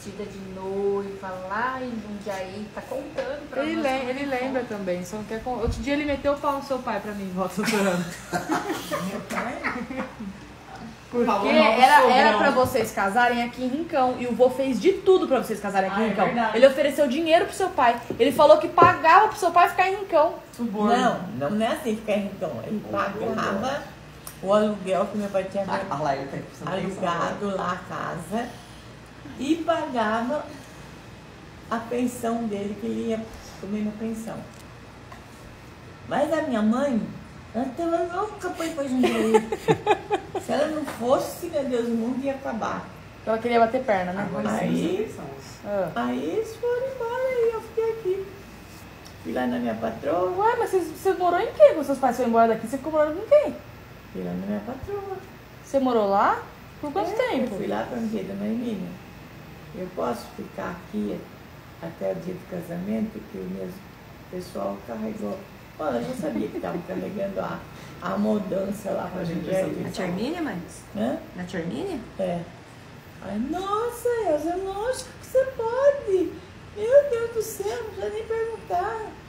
vestida de noiva lá em Jundiaí, tá contando pra nós. Ele lembra também, só não quer... Outro dia ele meteu o pau no seu pai pra mim, volta doutorando. Meu pai? Porque era pra vocês casarem aqui em Rincão. E o vô fez de tudo pra vocês casarem aqui em Rincão. Ele ofereceu dinheiro pro seu pai. Ele falou que pagava pro seu pai ficar em Rincão. Não é assim ficar em Rincão. Ele pagava o aluguel que meu pai tinha alugado lá a casa e pagava a pensão dele, que ele ia comer na pensão. Mas a minha mãe, ela estava louca para ir para Jundiaí. Se ela não fosse, meu Deus, o mundo ia acabar. Ela queria bater perna, né? Aí eles foram embora e eu fiquei aqui. Fui lá na minha patroa. Ué, mas você morou em quem? Quando seus pais foram embora daqui, você ficou morando com quem? Fui lá na minha patroa. Você morou lá? Por quanto tempo? Eu fui lá para me dizer, dona Emília, eu posso ficar aqui até o dia do casamento, que o meu pessoal carregou. Bom, eu já sabia que estavam carregando a mudança lá para a gente. Na tia Hermínia, mãe? Hã? Na tia Hermínia? É. Aí, nossa, Elza, lógico que você pode. Meu Deus do céu, não precisa nem perguntar.